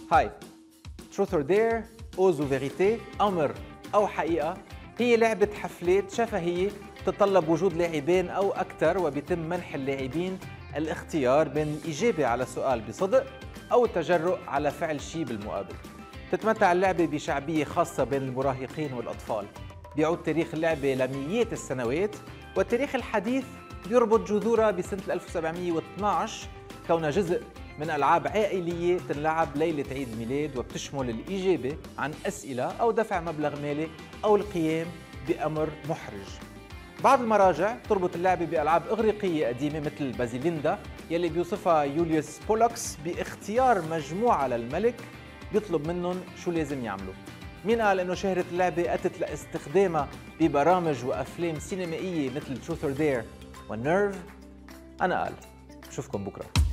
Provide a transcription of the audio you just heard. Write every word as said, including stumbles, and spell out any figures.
هاي Truth or Dare Ose ou Vérité أمر أو حقيقة هي لعبة حفلات شفهية تتطلب وجود لاعبين أو أكثر، وبيتم منح اللاعبين الاختيار بين الإجابة على سؤال بصدق أو التجرؤ على فعل شيء بالمقابل. تتمتع اللعبة بشعبية خاصة بين المراهقين والأطفال. بيعود تاريخ اللعبة لمئات السنوات، والتاريخ الحديث بيربط جذورها بسنة ألف وسبعمئة واثني عشر كونها جزء من ألعاب عائلية تنلعب ليلة عيد الميلاد، وبتشمل الإجابة عن أسئلة أو دفع مبلغ مالي أو القيام بأمر محرج. بعض المراجع تربط اللعبة بألعاب إغريقية قديمة مثل بازيليندا يلي بيوصفها يوليوس بولكس باختيار مجموعة للملك بيطلب منهم شو لازم يعملوا. مين قال إنه شهرة اللعبة أتت لاستخدامها ببرامج وأفلام سينمائية مثل Truth or Dare والنيرف؟ أنا قال. بشوفكم بكرة.